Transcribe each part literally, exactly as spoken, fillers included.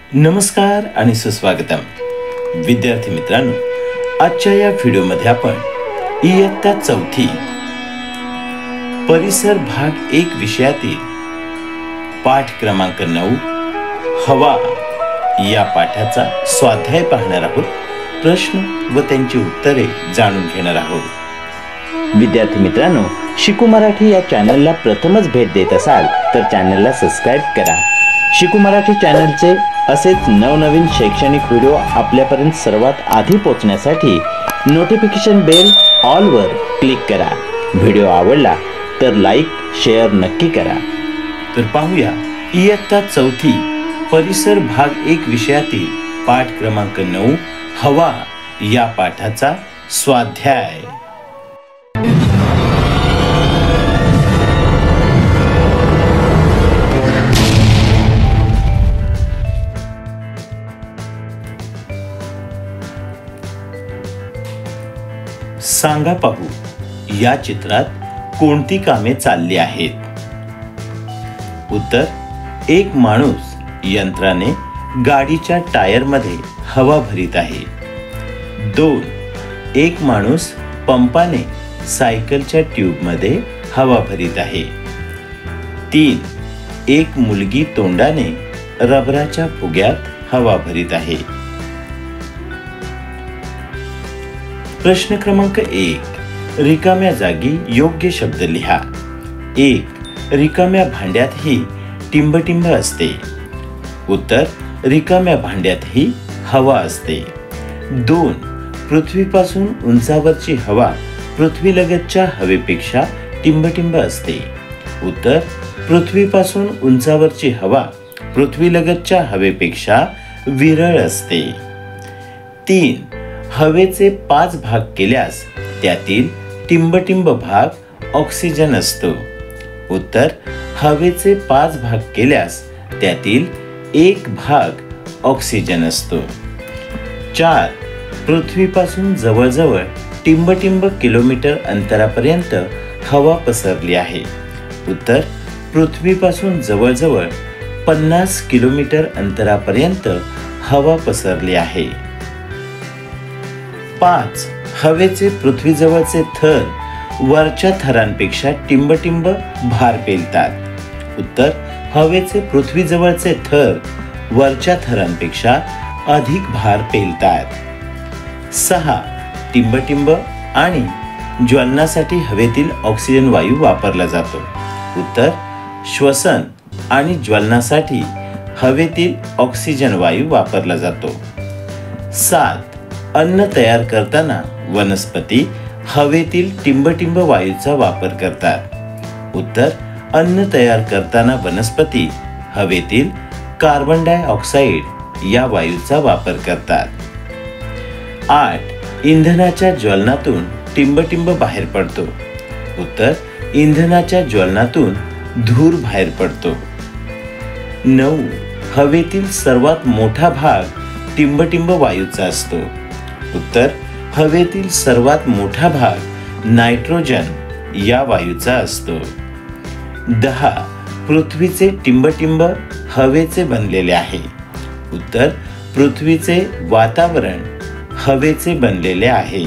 नमस्कार आणि सुस्वागतम विद्यार्थी मित्रांनो, आजच्या या व्हिडिओमध्ये आपण इयत्ता चौथी परिसर भाग एक विषयातील पाठ क्रमांक नऊ हवा या पाठाचा स्वाध्याय पाहणार आहोत. प्रश्न व त्यांची उत्तरे जाणून घेणार आहोत. विद्यार्थी मित्रांनो, शिकू मराठी या चॅनलला प्रथमच भेट देत असाल तर चॅनलला सबस्क्राईब करा. शिकू मराठी चॅनलचे असेच नवनवीन शैक्षणिक व्हिडिओ आपल्यापर्यंत सर्वात आधी पोहोचण्यासाठी नोटिफिकेशन बेल ऑल वर क्लिक करा. व्हिडिओ आवडला तर लाईक शेअर नक्की करा. तर पाहूया इयत्ता चौथी परिसर भाग एक विषयातील पाठ क्रमांक नऊ हवा या पाठाचा स्वाध्याय. सांगा पाहू, या चित्रात कोणती कामे चालली आहेत? उत्तर: एक माणूस यंत्राने गाडीच्या टायर मध्ये हवा भरीत आहे. दोन, एक माणूस पंपाने सायकलच्या ट्यूब मध्ये हवा भरीत आहे. तीन, एक मुलगी तोंडाने रबराच्या फुग्यात हवा भरीत आहे. प्रश्न क्रमांक एक, रिकाम्या जागी योग्य शब्द लिहा. एक, रिकाम्या भांड्यातही टिंबटिंब असते. उत्तर: रिकाम्या भांड्यातही हवा असते. दोन, पृथ्वीपासून उंचावरची हवा पृथ्वीलगतच्या हवेपेक्षा टिंबटिंब असते. उत्तर: पृथ्वीपासून उंचावरची हवा पृथ्वीलगतच्या हवेपेक्षा विरळ असते. तीन, हवेचे पाच भाग केल्यास त्यातील टिंबटिंब भाग ऑक्सिजन असतो. उत्तर: हवेचे पाच भाग केल्यास त्यातील एक भाग ऑक्सिजन असतो. चार, पृथ्वीपासून जवळजवळ टिंबटिंब किलोमीटर अंतरापर्यंत हवा पसरली आहे. उत्तर: पृथ्वीपासून जवळजवळ पन्नास किलोमीटर अंतरापर्यंत हवा पसरली आहे. पाच, हवेचे पृथ्वीजवळचे थर वरच्या थरांपेक्षा टिंबटिंब भार पेलतात. उत्तर: हवेचे पृथ्वीजवळचे थर वरच्या थरांपेक्षा अधिक भार पेलतात. सहा, टिंबटिंब आणि ज्वलनासाठी हवेतील ऑक्सिजन वायू वापरला जातो. उत्तर: श्वसन आणि ज्वलनासाठी हवेतील ऑक्सिजन वायू वापरला जातो. सात, अन्न तयार करताना वनस्पती हवेतील टिंबटिंब वायूचा वापर करतात. उत्तर: अन्न तयार करताना वनस्पती हवेतील कार्बन डायऑक्साइड या वायूचा वापर करतात. आठ, इंधनाच्या ज्वलनातून टिंबटिंब बाहेर पडतो. उत्तर: इंधनाच्या ज्वलनातून धूर बाहेर पडतो. नऊ, हवेतील सर्वात मोठा भाग टिंबटिंब वायूचा असतो. उत्तर: हवेतील सर्वात मोठा भाग नायट्रोजन या वायूचा असतो. दहा, पृथ्वीचे टिंबटिंब हवेचे बनलेले आहे. उत्तर: पृथ्वीचे वातावरण हवेचे बनलेले आहे.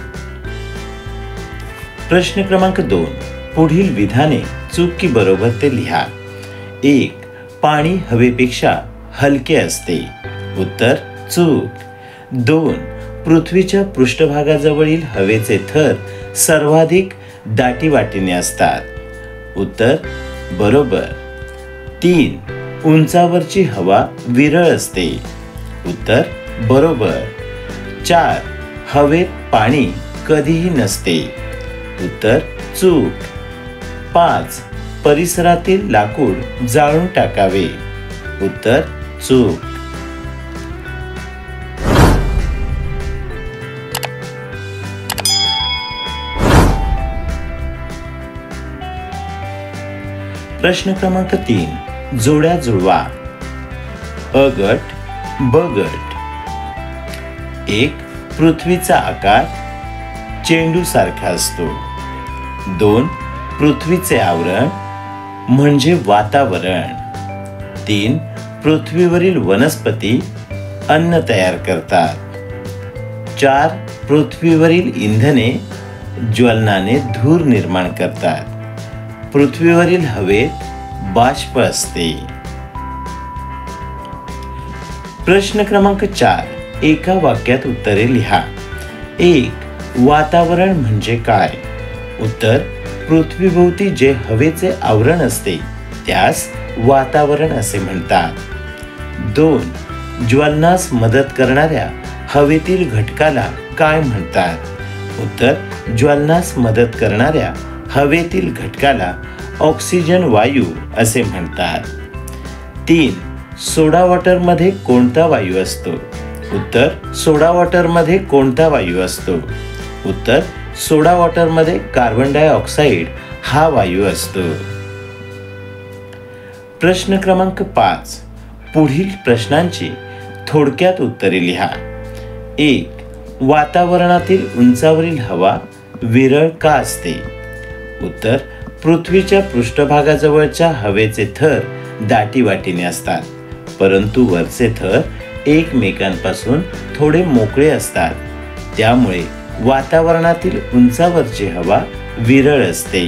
प्रश्न क्रमांक दोन, पुढील विधाने चूक की बरोबर ते लिहा. एक, पाणी हवेपेक्षा हलके असते. उत्तर: चूक. दोन, पृथ्वीच्या पृष्ठभागाजवळील हवेचे थर सर्वाधिक दाटीवाटीने असतात. उत्तर: बरोबर. तीन, उंचावरची हवा विरळ असते. उत्तर: बरोबर. चार, हवेत पाणी कधीही नसते. उत्तर: चूक. पाच, परिसरातील लाकूड जाळून टाकावे. उत्तर: चूक. प्रश्न क्रमांक तीन, जोड्या जुळवा. अ गट ब गट. एक, पृथ्वीचा आकार चेंडू सारखा असतो. दोन, पृथ्वीचे आवरण म्हणजे वातावरण. तीन पृथ्वीवरील वनस्पती अन्न तयार करतात. चार पृथ्वीवरील इंधने ज्वलनाने धूर निर्माण करतात. पृथ्वीवरील हवेत बाष्प असते. प्रश्न क्रमांक चार, एका वाक्यात उत्तरे लिहा. एक, वातावरण म्हणजे काय? उत्तर, पृथ्वीभोवती जे हवेचे आवरण असते त्यास वातावरण असे म्हणतात. दोन, ज्वलनास मदत करणाऱ्या हवेतील घटकाला काय म्हणतात? उत्तर, ज्वलनास मदत करणाऱ्या हवेतील घटकाला ऑक्सिजन वायू असे म्हणतात. तीन, सोडा वॉटर मध्ये कोणता वायू असतो? उत्तर, सोडा वॉटर मध्ये कोणता वायू असतो? उत्तर, सोडा वॉटर मध्ये कार्बन डायऑक्साइड हा वायू असतो. प्रश्न क्रमांक पाच, पुढील प्रश्नांची थोडक्यात उत्तरे लिहा. एक, वातावरणातील उंचावरील हवा विरळ का असते? उत्तर, पृथ्वीच्या पृष्ठभागाजवळच्या हवेचे थर दाटीवाटीने असतात, परंतु वरचे थर एकमेकांपासून थोडे मोकळे असतात. त्यामुळे वातावरणातील उंचावरची हवा विरळ असते.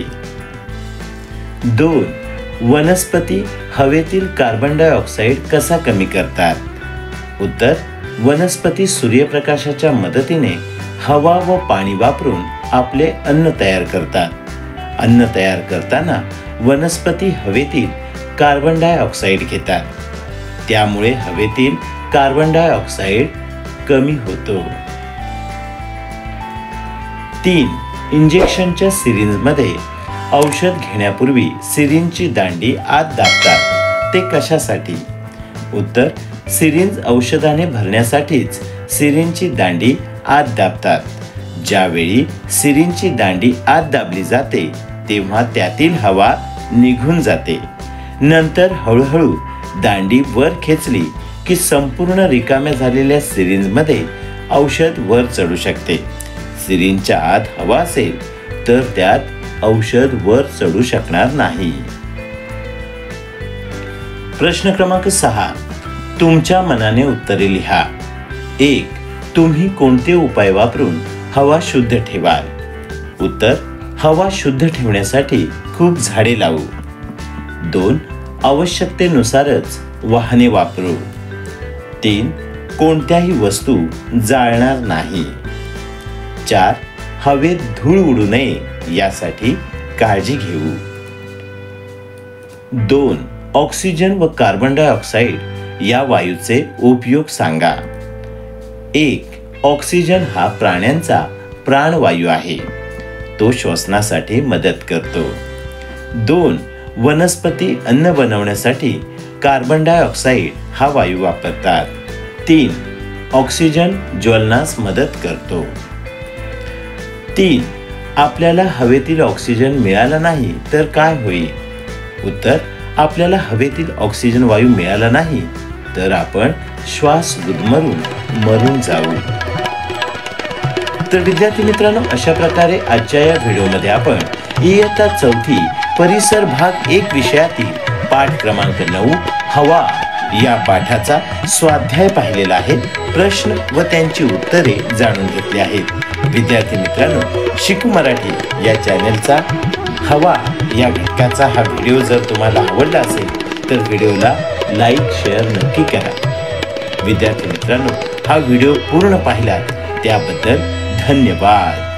दोन, वनस्पती हवेतील कार्बन डायऑक्साइड कसा कमी करतात? उत्तर, वनस्पती सूर्यप्रकाशाच्या मदतीने हवा व पाणी वापरून आपले अन्न तयार करतात. अन्न तयार करताना वनस्पती हवेतील कार्बन डायऑक्साइड घेतात. त्यामुळे हवेतील कार्बन डायऑक्साइड कमी होतो. तीन, इंजेक्शनच्या सिरिंजमध्ये औषध घेण्यापूर्वी सिरिंजची दांडी आत दाबतात, ते कशासाठी? उत्तर, सिरिंज औषधाने भरण्यासाठीच सिरिंजची दांडी आत दाबतात. ज्यावेळी सिरिंजची दांडी आत दाबली जाते तेव्हा त्यातील हवा निघून जाते. नंतर हळूहळू दांडी वर खेचली की संपूर्ण रिकाम्या झालेल्या सिरिंजमध्ये औषध वर चढू शकते. सिरिंजच्या आत हवा असेल तर त्यात औषध वर चढू शकणार नाही. प्रश्न क्रमांक सहा, तुमच्या मनाने उत्तरे लिहा. एक, तुम्ही कोणते उपाय वापरून हवा शुद्ध ठेवाल? उत्तर, हवा शुद्ध ठेवण्यासाठी खूप झाडे लावू. दोन, आवश्यकतेनुसारच वाहने वापरू. तीन, कोणत्याही वस्तू जाळणार नाही. चार, हवेत धूळ उडू नये यासाठी काळजी घेऊ. दोन, ऑक्सिजन व कार्बन डायऑक्साइड या वायूचे उपयोग सांगा. एक, ऑक्सिजन हा प्राण्यांचा प्राणवायू आहे. तो श्वसनासाठी मदत करतो. दोन, वनस्पती अन्न बनवण्यासाठी कार्बन डायऑक्साइड हा वायू वापरतात. तीन, ऑक्सिजन ज्वलनास मदत करतो. तीन, आपल्याला हवेतील ऑक्सिजन मिळाला नाही तर काय होईल? उत्तर, आपल्याला हवेतील ऑक्सिजन वायू मिळाला नाही तर आपण श्वास गुदमरून मरून जाऊ. तर विद्यार्थी मित्रांनो, अशा प्रकारे आजच्या या व्हिडिओमध्ये आपण इयत्ता चौथी परिसर भाग एक विषयातील पाठ क्रमांक नऊ हवा या पाठाचा स्वाध्याय पाहिलेला आहे. प्रश्न व त्यांची उत्तरे जाणून घेतली आहेत. विद्यार्थी मित्रांनो, शिकू मराठी या चॅनलचा हवा या घटकाचा हा व्हिडिओ जर तुम्हाला आवडला असेल तर व्हिडिओला लाईक शेअर नक्की करा. विद्यार्थी मित्रांनो, हा व्हिडिओ पूर्ण पाहिला त्याबद्दल धन्यवाद.